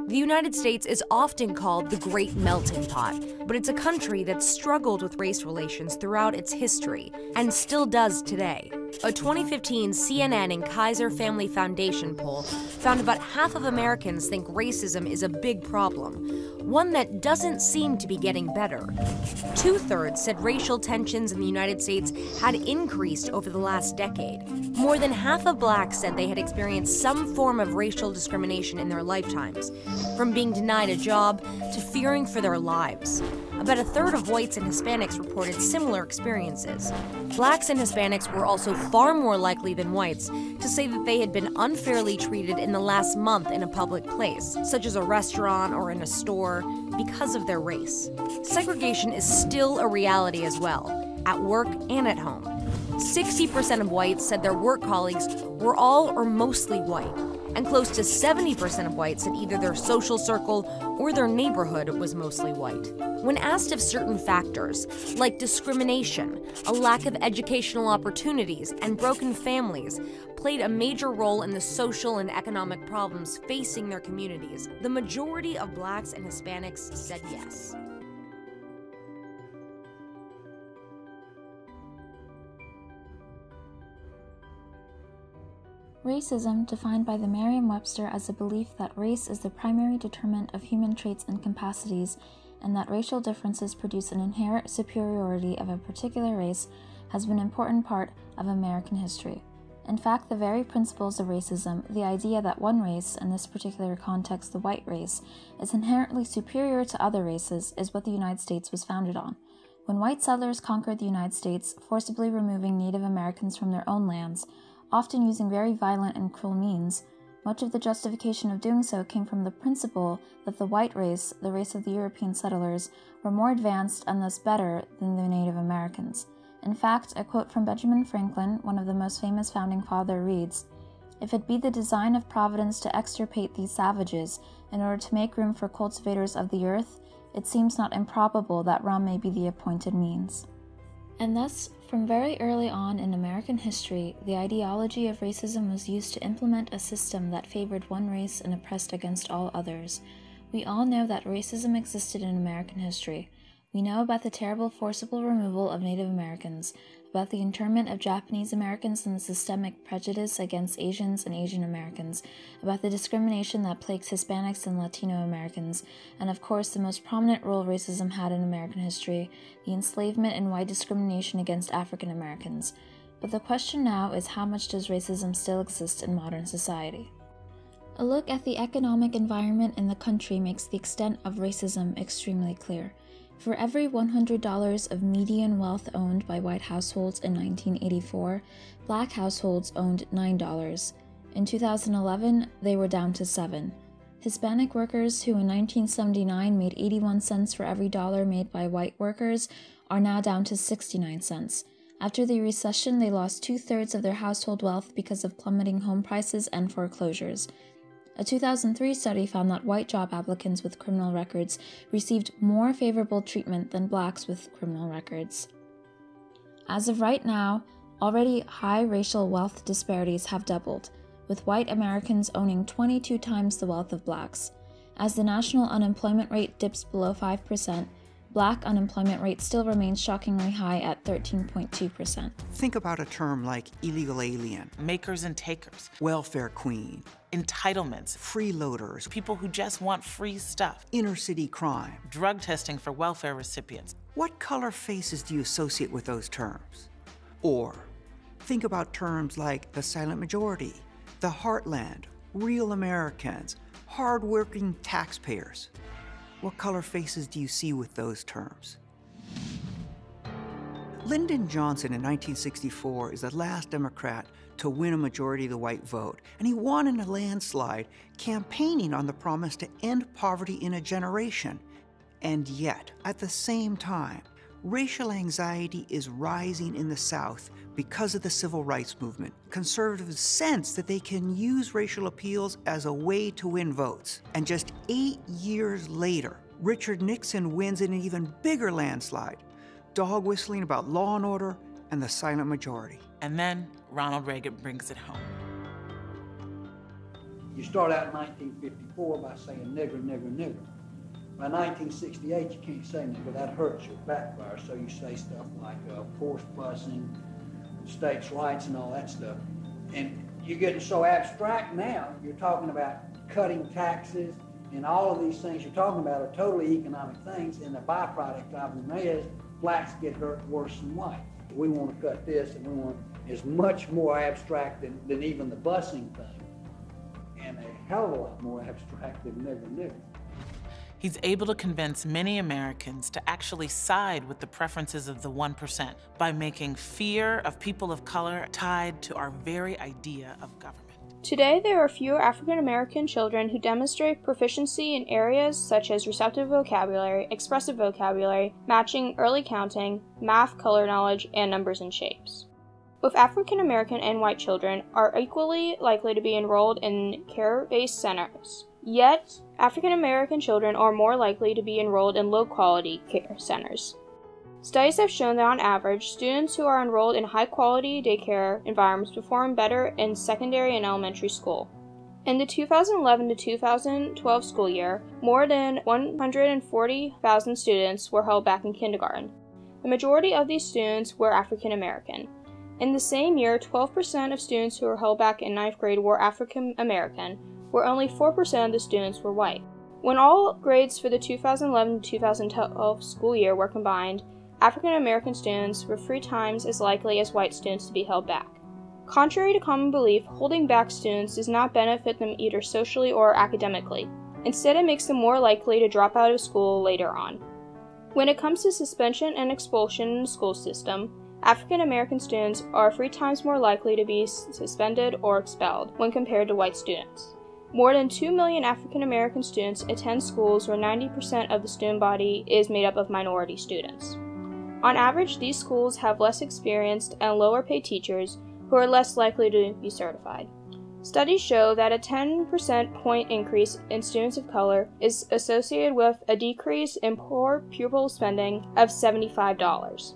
The United States is often called the Great Melting Pot, but it's a country that's struggled with race relations throughout its history, and still does today. A 2015 CNN and Kaiser Family Foundation poll found about half of Americans think racism is a big problem, one that doesn't seem to be getting better. 2/3 said racial tensions in the United States had increased over the last decade. More than half of blacks said they had experienced some form of racial discrimination in their lifetimes, from being denied a job to fearing for their lives. About 1/3 of whites and Hispanics reported similar experiences. Blacks and Hispanics were also far more likely than whites to say that they had been unfairly treated in the last month in a public place, such as a restaurant or in a store, because of their race. Segregation is still a reality as well, at work and at home. 60% of whites said their work colleagues were all or mostly white, and close to 70% of whites said either their social circle or their neighborhood was mostly white. When asked if certain factors, like discrimination, a lack of educational opportunities, and broken families, played a major role in the social and economic problems facing their communities, the majority of blacks and Hispanics said yes. Racism, defined by the Merriam-Webster as a belief that race is the primary determinant of human traits and capacities, and that racial differences produce an inherent superiority of a particular race, has been an important part of American history. In fact, the very principles of racism, the idea that one race, in this particular context the white race, is inherently superior to other races, is what the United States was founded on. When white settlers conquered the United States, forcibly removing Native Americans from their own lands, often using very violent and cruel means, much of the justification of doing so came from the principle that the white race, the race of the European settlers, were more advanced and thus better than the Native Americans. In fact, a quote from Benjamin Franklin, one of the most famous founding fathers, reads, "If it be the design of Providence to extirpate these savages in order to make room for cultivators of the earth, it seems not improbable that rum may be the appointed means." And thus, from very early on in American history, the ideology of racism was used to implement a system that favored one race and oppressed against all others. We all know that racism existed in American history. We know about the terrible forcible removal of Native Americans, about the internment of Japanese Americans and the systemic prejudice against Asians and Asian Americans, about the discrimination that plagues Hispanics and Latino Americans, and of course the most prominent role racism had in American history, the enslavement and white discrimination against African Americans. But the question now is, how much does racism still exist in modern society? A look at the economic environment in the country makes the extent of racism extremely clear. For every $100 of median wealth owned by white households in 1984, black households owned $9. In 2011, they were down to 7. Hispanic workers, who in 1979 made 81 cents for every dollar made by white workers, are now down to 69 cents. After the recession, they lost 2/3 of their household wealth because of plummeting home prices and foreclosures. A 2003 study found that white job applicants with criminal records received more favorable treatment than blacks with criminal records. As of right now, already high racial wealth disparities have doubled, with white Americans owning 22 times the wealth of blacks. As the national unemployment rate dips below 5%, black unemployment rate still remains shockingly high at 13.2%. Think about a term like illegal alien, makers and takers, welfare queen, entitlements, freeloaders, people who just want free stuff, inner city crime, drug testing for welfare recipients. What color faces do you associate with those terms? Or think about terms like the silent majority, the heartland, real Americans, hardworking taxpayers. What color faces do you see with those terms? Lyndon Johnson in 1964 is the last Democrat to win a majority of the white vote, and he won in a landslide, campaigning on the promise to end poverty in a generation. And yet, at the same time, racial anxiety is rising in the South because of the civil rights movement. Conservatives sense that they can use racial appeals as a way to win votes. And just 8 years later, Richard Nixon wins in an even bigger landslide, dog whistling about law and order and the silent majority. And then Ronald Reagan brings it home. You start out in 1954 by saying nigger, nigger, nigger. By 1968, you can't say nigger, that hurts your backfire, so you say stuff like forced busing, states' rights and all that stuff. And you're getting so abstract now, you're talking about cutting taxes and all of these things you're talking about are totally economic things, and the byproduct of them is blacks get hurt worse than whites. We want to cut this, and we want is much more abstract than even the busing thing, and a hell of a lot more abstract than nigger, nigger. He's able to convince many Americans to actually side with the preferences of the 1% by making fear of people of color tied to our very idea of government. Today, there are fewer African American children who demonstrate proficiency in areas such as receptive vocabulary, expressive vocabulary, matching, early counting, math, color knowledge, and numbers and shapes. Both African American and white children are equally likely to be enrolled in care-based centers. Yet, African American children are more likely to be enrolled in low-quality care centers. Studies have shown that on average, students who are enrolled in high-quality daycare environments perform better in secondary and elementary school. In the 2011 to 2012 school year, more than 140,000 students were held back in kindergarten. The majority of these students were African American. In the same year, 12% of students who were held back in 9th grade were African American, where only 4% of the students were white. When all grades for the 2011 to 2012 school year were combined, African American students were 3 times as likely as white students to be held back. Contrary to common belief, holding back students does not benefit them either socially or academically. Instead, it makes them more likely to drop out of school later on. When it comes to suspension and expulsion in the school system, African American students are 3 times more likely to be suspended or expelled when compared to white students. More than 2 million African American students attend schools where 90% of the student body is made up of minority students. On average, these schools have less experienced and lower paid teachers who are less likely to be certified. Studies show that a 10% point increase in students of color is associated with a decrease in per pupil spending of $75.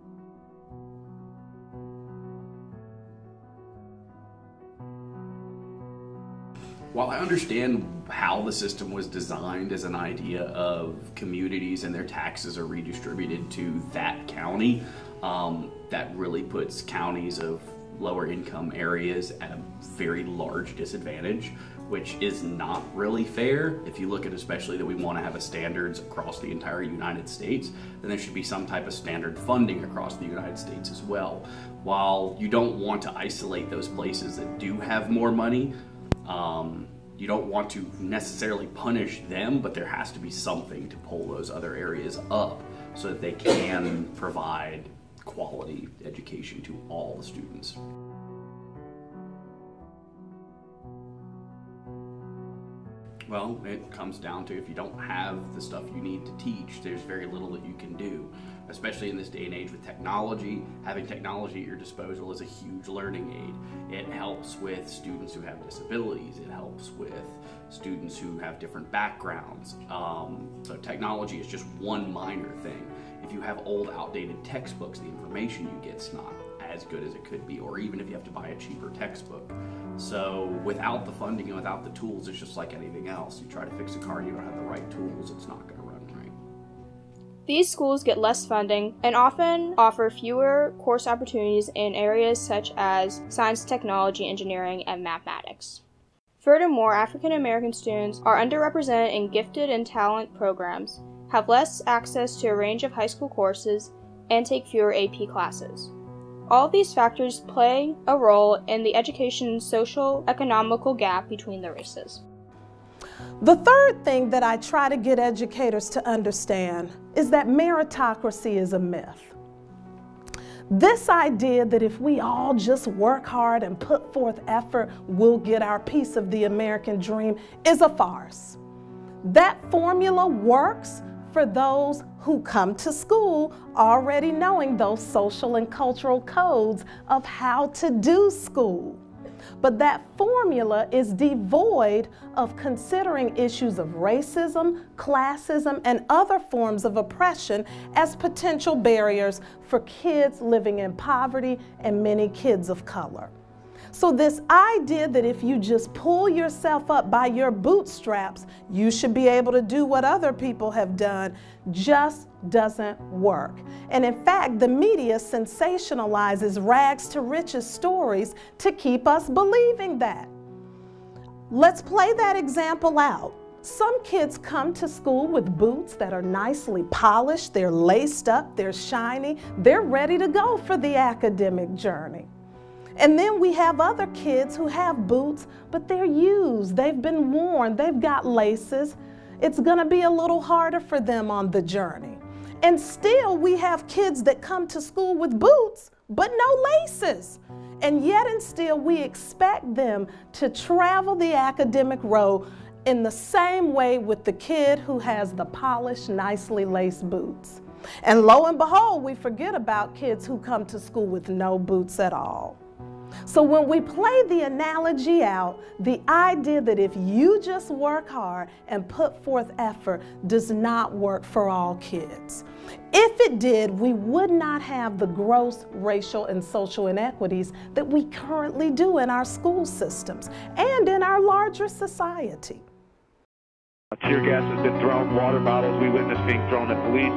While I understand how the system was designed as an idea of communities and their taxes are redistributed to that county, that really puts counties of lower income areas at a very large disadvantage, which is not really fair. If you look at especially that we want to have a standards across the entire United States, then there should be some type of standard funding across the United States as well. While you don't want to isolate those places that do have more money, you don't want to necessarily punish them, but there has to be something to pull those other areas up so that they can provide quality education to all the students. Well, it comes down to if you don't have the stuff you need to teach, there's very little that you can do. Especially in this day and age with technology, having technology at your disposal is a huge learning aid. It helps with students who have disabilities. It helps with students who have different backgrounds. So technology is just one minor thing. If you have old, outdated textbooks, the information you get's not as good as it could be, or even if you have to buy a cheaper textbook. So without the funding and without the tools, it's just like anything else. You try to fix a car and you don't have the right tools, it's not going to run right. These schools get less funding and often offer fewer course opportunities in areas such as science, technology, engineering, and mathematics. Furthermore, African American students are underrepresented in gifted and talent programs, have less access to a range of high school courses, and take fewer AP classes. All of these factors play a role in the education's social-economical gap between the races. The third thing that I try to get educators to understand is that meritocracy is a myth. This idea that if we all just work hard and put forth effort, we'll get our piece of the American dream is a farce. That formula works for those who come to school already knowing those social and cultural codes of how to do school. But that formula is devoid of considering issues of racism, classism, and other forms of oppression as potential barriers for kids living in poverty and many kids of color. So this idea that if you just pull yourself up by your bootstraps, you should be able to do what other people have done just doesn't work. And in fact, the media sensationalizes rags to riches stories to keep us believing that. Let's play that example out. Some kids come to school with boots that are nicely polished, they're laced up, they're shiny, they're ready to go for the academic journey. And then we have other kids who have boots, but they're used, they've been worn, they've got laces. It's gonna be a little harder for them on the journey. And still we have kids that come to school with boots, but no laces. And yet and still we expect them to travel the academic road in the same way with the kid who has the polished, nicely laced boots. And lo and behold, we forget about kids who come to school with no boots at all. So when we play the analogy out, the idea that if you just work hard and put forth effort does not work for all kids. If it did, we would not have the gross racial and social inequities that we currently do in our school systems and in our larger society. Tear gas has been thrown, water bottles we witnessed being thrown at police.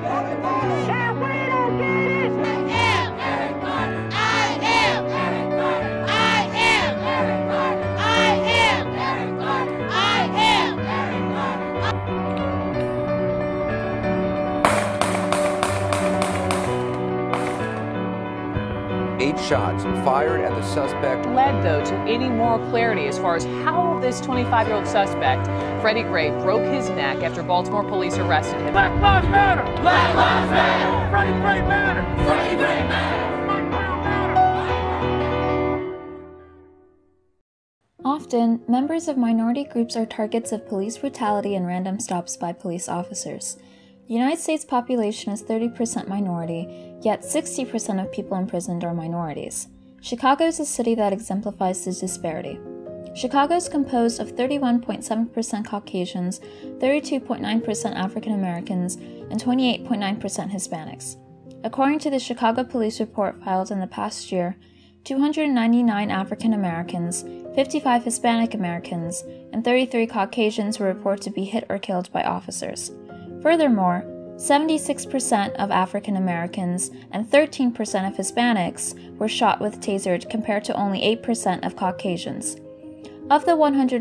Shots fired at the suspect. Led, though, to any more clarity as far as how this 25-year-old suspect, Freddie Gray, broke his neck after Baltimore police arrested him. Black Lives Matter! Black Lives Matter! Freddie Gray matter! Freddie Gray matter! Often, members of minority groups are targets of police brutality and random stops by police officers. The United States population is 30% minority, yet 60% of people imprisoned are minorities. Chicago is a city that exemplifies this disparity. Chicago is composed of 31.7% Caucasians, 32.9% African Americans, and 28.9% Hispanics. According to the Chicago Police Report filed in the past year, 299 African Americans, 55 Hispanic Americans, and 33 Caucasians were reported to be hit or killed by officers. Furthermore, 76% of African Americans and 13% of Hispanics were shot with tasers compared to only 8% of Caucasians. Of the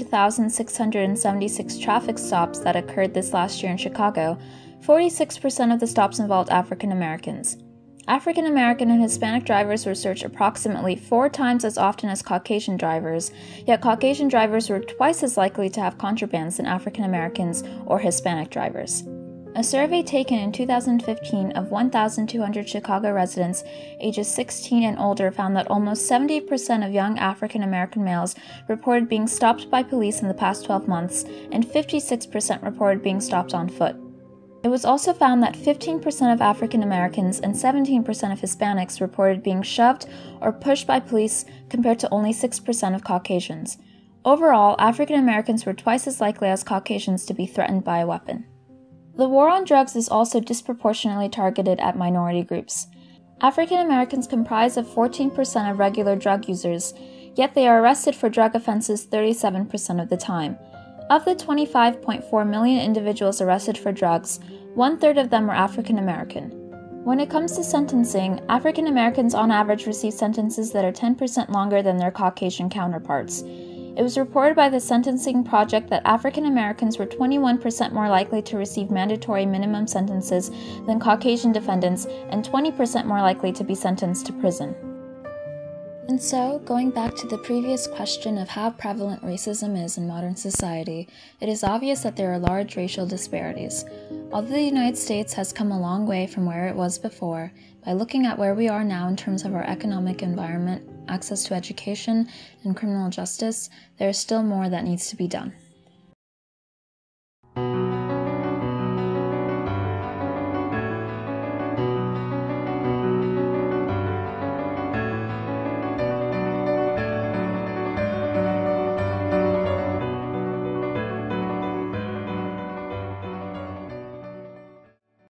100,676 traffic stops that occurred this last year in Chicago, 46% of the stops involved African Americans. African American and Hispanic drivers were searched approximately 4 times as often as Caucasian drivers, yet Caucasian drivers were twice as likely to have contrabands than African Americans or Hispanic drivers. A survey taken in 2015 of 1,200 Chicago residents ages 16 and older found that almost 70% of young African American males reported being stopped by police in the past 12 months, and 56% reported being stopped on foot. It was also found that 15% of African Americans and 17% of Hispanics reported being shoved or pushed by police compared to only 6% of Caucasians. Overall, African Americans were twice as likely as Caucasians to be threatened by a weapon. The war on drugs is also disproportionately targeted at minority groups. African Americans comprise of 14% of regular drug users, yet they are arrested for drug offenses 37% of the time. Of the 25.4 million individuals arrested for drugs, 1/3 of them are African American. When it comes to sentencing, African Americans on average receive sentences that are 10% longer than their Caucasian counterparts. It was reported by the Sentencing Project that African Americans were 21% more likely to receive mandatory minimum sentences than Caucasian defendants and 20% more likely to be sentenced to prison. And so, going back to the previous question of how prevalent racism is in modern society, it is obvious that there are large racial disparities. Although the United States has come a long way from where it was before, by looking at where we are now in terms of our economic environment, access to education, and criminal justice, there is still more that needs to be done.